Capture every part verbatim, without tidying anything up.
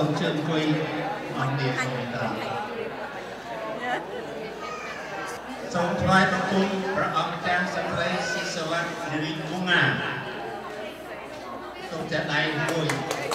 សូមជើងអង្គុយអង្គនេះសូមតាសូមថ្វាយបង្គំព្រះអង្គម្ចាស់សក្តិសិសវត្តនារីមុងាសូមចាក់ដៃមួយ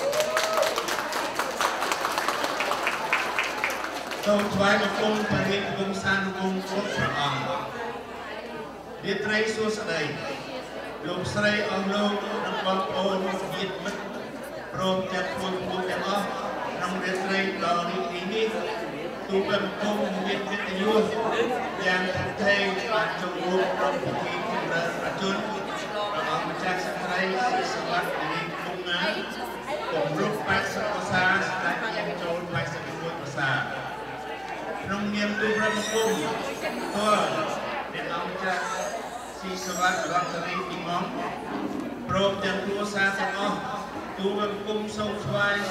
សូមថ្វាយបង្គំព្រះរាជវង្សានុវង្សគ្រប់ព្រះអង្គរាត្រីសួស្តីលោកស្រីអស់លោកនិងបងប្អូនញាតិមិត្តព្រមទាំងពលពលទាំងអស់ក្នុងរាត្រីដ៏រីករាយនេះទូលបង្គំមានកិត្តិយសយ៉ាងធំធេងបានចូលរួមក្នុងពិធីចម្រើនប្រជជនព្រះអង្គម្ចាស់សក្តិសិសវត្តនារីមុងាគម្រប់แปดสิบ ភាសាស្ដេចយាងចូលแปดสิบเอ็ด ភាសាក្នុងនាមទូលបង្គំទោះព្រះអង្គម្ចាស់សិសវត្តរតនីទីមកព្រមទាំងគ្រួសារទាំងអស់ទូលបង្គំសូមថ្វាយ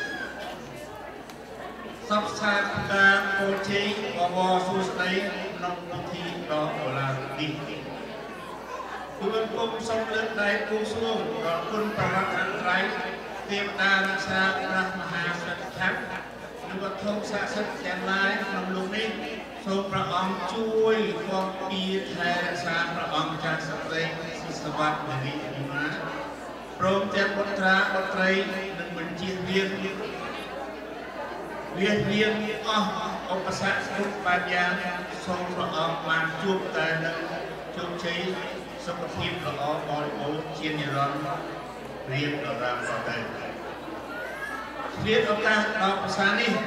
សពសាទការពោជ័យបវរសួស្តីក្នុងពិធីដ៏បលានេះទូលបង្គំសូមលើកដៃគូស្ងួងដល់គុណប្រវត្តិអន្តរ័យទេវតារក្សាព្រះមហាសិទ្ធិខណ្ឌនិងវត្ថុស័ក្តិសិទ្ធិទាំងឡាយក្នុងលោកនេះសូមព្រះអង្គជួយគាំពារថែរក្សាព្រះអង្គម្ចាស់សក្តិសិសវត្តនារីមុងាព្រមទាំងបុត្រាបុត្រីនិងបញ្ជារៀនវារៀនអស់ឧបសគ្គគ្រប់បែបយ៉ាងសូមព្រះអង្គបានជួបតែនឹងជោគជ័យសុខភាពល្អបរិបូរណ៍ជានិរន្តរ៍រៀបដរាបទៅឆ្លៀតឱកាសដល់ភាសានេះ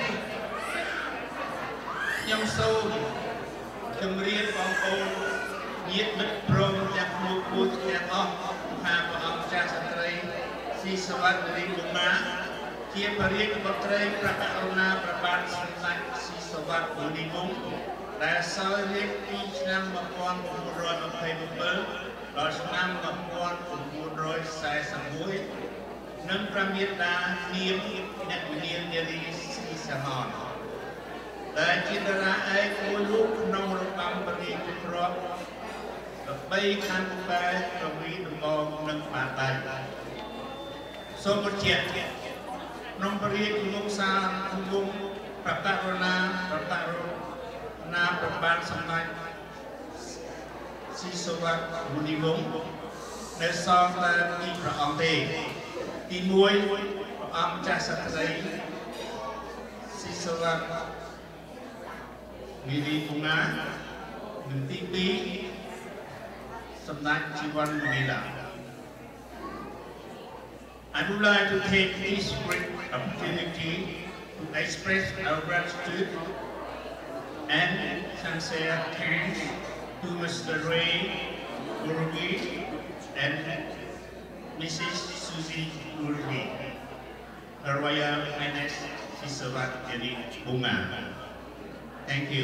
ខ្ញុំសូមជម្រាបបងប្អូនញាតិមិត្តព្រមទាំងគ្រូគ្រូទាំងអស់ថាព្រះអង្គចាស់ស្ត្រីស៊ីសវត្តនារីមុងាជាបរិយាបុត្រីព្រះករុណាព្រះបាទសម្ដេចស៊ីសវត្តនារីមុងដែលសោយរាជពីឆ្នាំmột nghìn chín trăm hai mươi bảyដល់ឆ្នាំmột nghìn chín trăm bốn mươi mộtនិងព្រះមេដានាមអ្នកវិញ្ញាណនារីស៊ីសហនដែលជាតារាឯកមួយរូបក្នុងរបាំបរិយាទ្របដើម្បីខណ្ឌបែរប្រវីដំបងនិងបានដៃសូមបញ្ជាក់ក្នុងព្រះរាជវង្សានុវង្សព្រះករុណាព្រះករុណាព្រះបាទសម្ដេចស៊ីសវត្តមុនីវង្សដែលសងតែពីព្រះអង្គទេទីមួយព្រះអង្គចាស់សក្តិស៊ីសវត្តនារីមុងានិងទីពីរសម្ដេចជីវ័នមុនីឡា I would like to take this great opportunity to express our gratitude and sincere thanks to Mister Ray Gurgi and Missus Susie Gurgi, Her Royal Highness Sisawat Nairi Bunga. Thank you.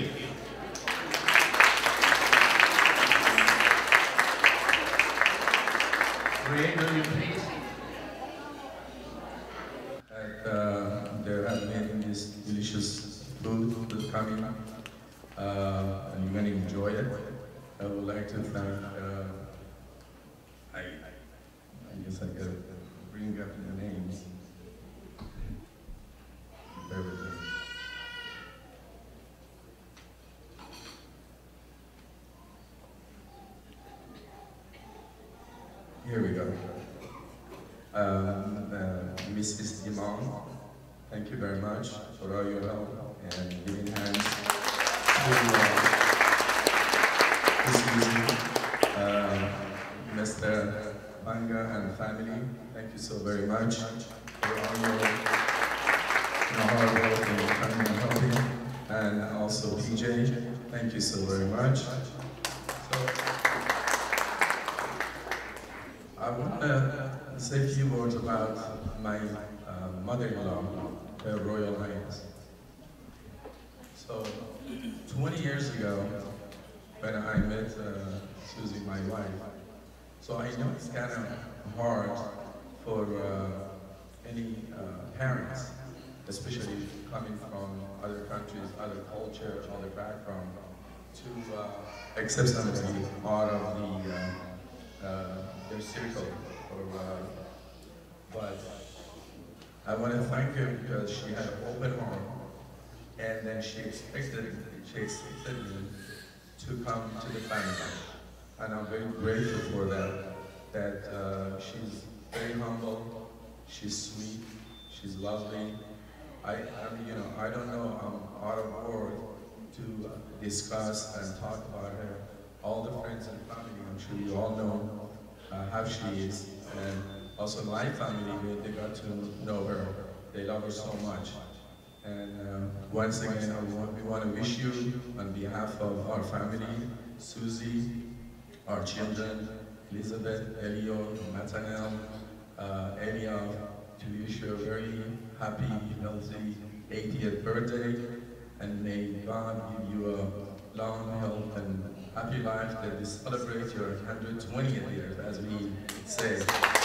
Ray, will you please? Uh, they have made this delicious food that's coming, uh, and you're going to enjoy it. I would like to thank, uh, I, I guess I gotta bring up the names. Bear with me. Here we go. Um, uh, Missus Imam, thank you very much for all your help and giving hands to uh, this evening. Uh, Mister Banga and family, thank you so very much for all your, your hard work and coming and helping. And also P J, thank you so very much. So, I want to say a few words about my uh, mother-in-law, Her Royal Highness. So, twenty years ago, when I met uh, Susie, my wife, so I know it's kind of hard for uh, any uh, parents, especially coming from other countries, other cultures, other background, to uh, accept somebody out of the uh, uh, their circle. Or, uh, but I want to thank her because she had an open heart, and then she expected, she expected me to come to the family. And I'm very grateful for that, that uh, she's very humble, she's sweet, she's lovely. I, I mean, you know, I don't know, I'm out of word to discuss and talk about her. All the friends and family, I'm sure you all know uh, how she is. And also my family, they, they got to know her. They love her so much. And uh, once again, I want, we want to wish you, on behalf of our family, Susie, our children, Elizabeth, Elio, Nathaniel, uh, Elia, to wish you a very happy, healthy eightieth birthday, and may God give you a long, health, and happy life that you celebrate your one hundred twentieth year, as we say.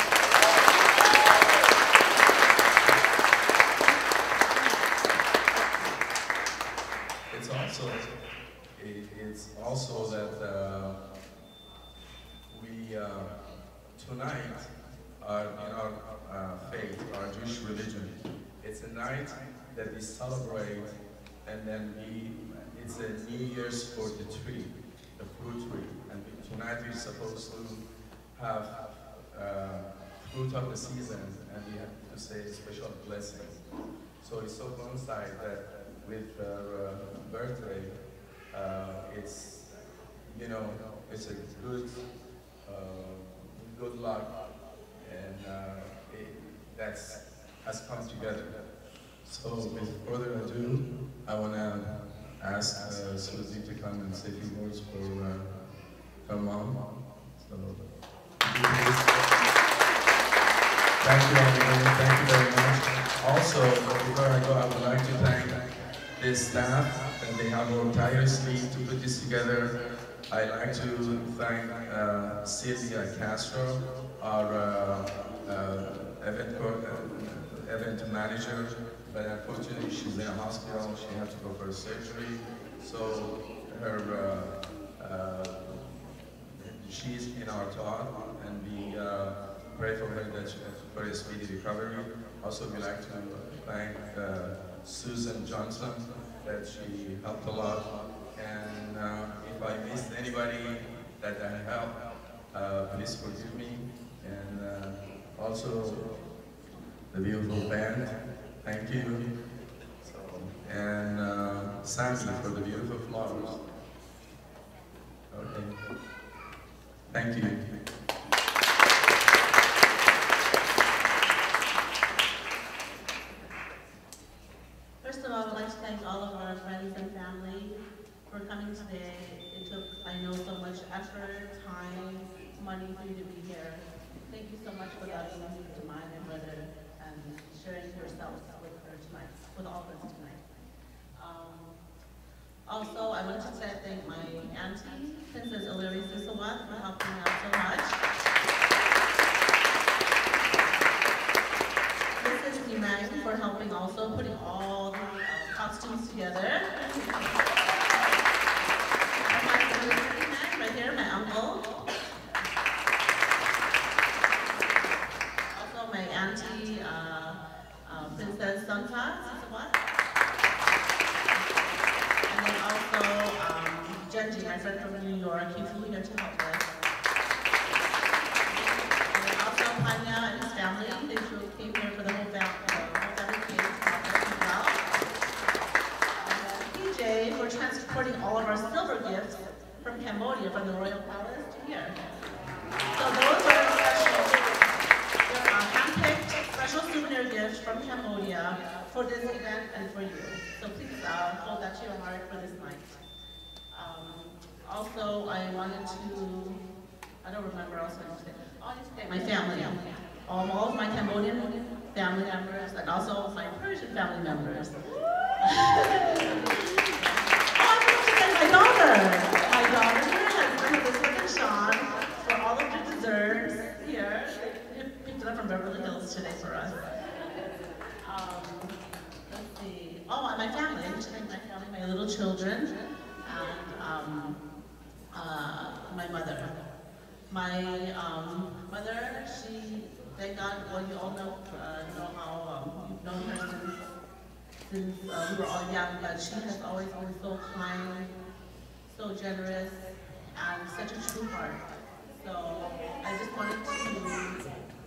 It's also, it, it's also that uh, we, uh, tonight, uh, in our uh, faith, our Jewish religion, it's a night that we celebrate, and then we, it's a New Year's for the tree, the fruit tree. And we, tonight we're supposed to have uh, fruit of the season, and we have to say special blessings. So it's so coincide that with her uh, birthday, uh, it's, you know, it's a good, uh, good luck, and uh, it, that's has come together. So with further ado, I want to ask uh, Susie to come and say a few words for uh, her mom. So, thank you, everyone. Thank you very much. Also, before I go, I would like to thank the staff, and they have worked tirelessly to put this together. I'd like to thank uh, Sylvia Castro, our uh, uh, event, uh, event manager, but unfortunately she's in a hospital. She had to go for a surgery. So her, uh, uh, she's in our thought, and we uh, pray for her that she for a speedy recovery. Also, we'd like to thank uh, Susan Johnson, that she helped a lot. And uh, if I missed anybody that I helped, uh, please forgive me. And uh, also the beautiful band, thank you. So, and uh, Sammy for the beautiful flowers. Okay, thank you. First of all, I'd like to thank all of our friends and family for coming today. It took, I know, so much effort, time, money for you to be here. Thank you so much for loving to mine and brother and sharing yourselves with her tonight, with all of us tonight. Um, also, I want to say thank my auntie, Princess Illyri Sisawat, for helping me out so much. Missus Nimang for helping also, putting all the uh, costumes together. Right here, my uncle. Also my auntie, uh, uh, Princess Santa, Sisawat. And then also um, Genji, my friend from New York, he flew here to help us. And then also Panya and his family, they came here for the whole family, uh, whole family came to help us as well. And then P J for transporting all of our silver gifts from Cambodia, from the Royal Palace to here. So those are special, they're uh, hand-picked special souvenir gifts from Cambodia for this event and for you. So please uh, hold that to your heart for this night. Um, also, I wanted to, I don't remember else I want to say. Oh, I need to thank my family. Um, all of my Cambodian family members, and also my Persian family members. My daughter, my daughter and her husband, Elizabeth and Sean, for all of the desserts here. They picked it up from Beverly Hills today for us. Um, let's see. Oh, and my family. I need to thank my family, my little children, and um, uh, my mother. My um, mother, she, thank God, well, you all know, uh, know how um, known her since, since uh, we were all young, but she has always been so kind, so generous, and such a true heart. So I just wanted to,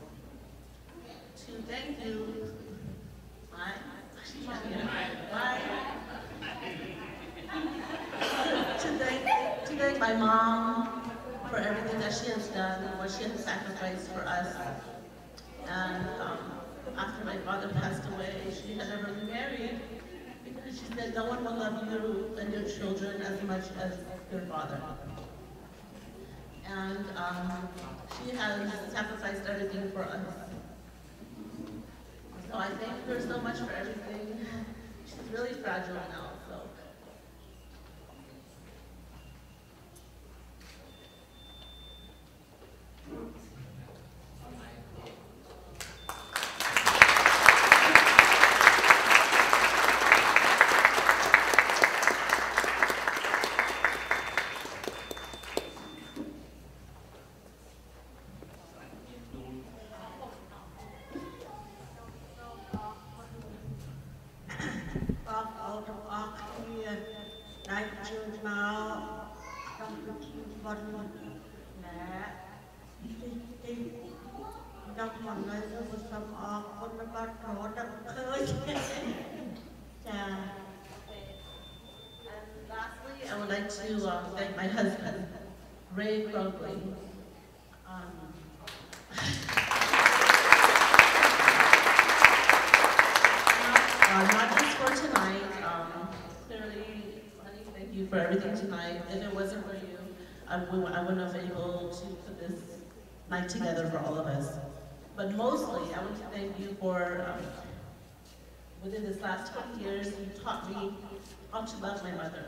to thank you. Bye. Bye. to, thank, to thank my mom for everything that she has done and what she has sacrificed for us. And um, after my father passed away, she had never remarried because she said no one will love you and your children as much as your father. And um, she has sacrificed everything for us. So I thank her so much for everything. She's really fragile now, so. I would like to uh, thank my husband, Ray Grogley. Um, uh, not just for tonight, um, clearly, honey, thank you for everything tonight. If it wasn't for you, I, would, I wouldn't have been able to put this night together for all of us. But mostly, I want to thank you for, um, within this last twenty years, you taught me how to love my mother.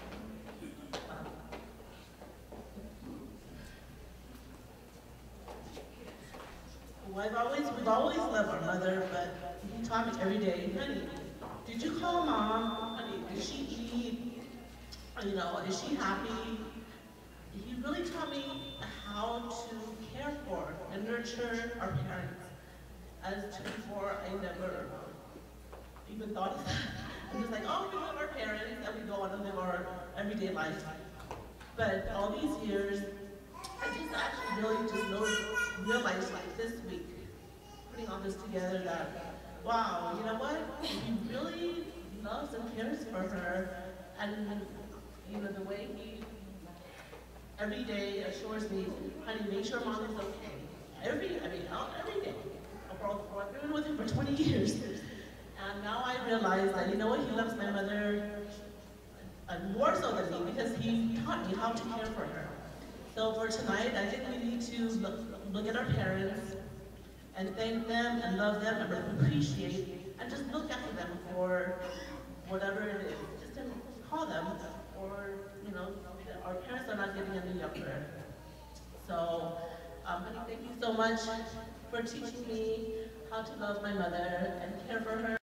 Well, I've always, we've always loved our mother, but he taught me every day, honey, did you call mom? Honey, did she eat? You know, is she happy? He really taught me how to care for and nurture our parents. As to before, I never even thought of that. I'm just like, oh, we love our parents, and we go on and live our everyday life. But all these years, I just actually really just noticed, realized like this week, putting all this together, that, wow, you know what? He really loves and cares for her, and you know, the way he every day assures me, honey, make sure mom is okay. Every, I mean, every day. I've been with him for twenty years. And now I realize that, you know what, he loves my mother uh, more so than me because he taught me how to care for her. So for tonight, I think we need to look, look at our parents and thank them and love them and appreciate and just look after them for whatever it is. Just to call them, or, you know, our parents are not getting any younger. So, um, honey, thank you so much for teaching me how to love my mother and care for her.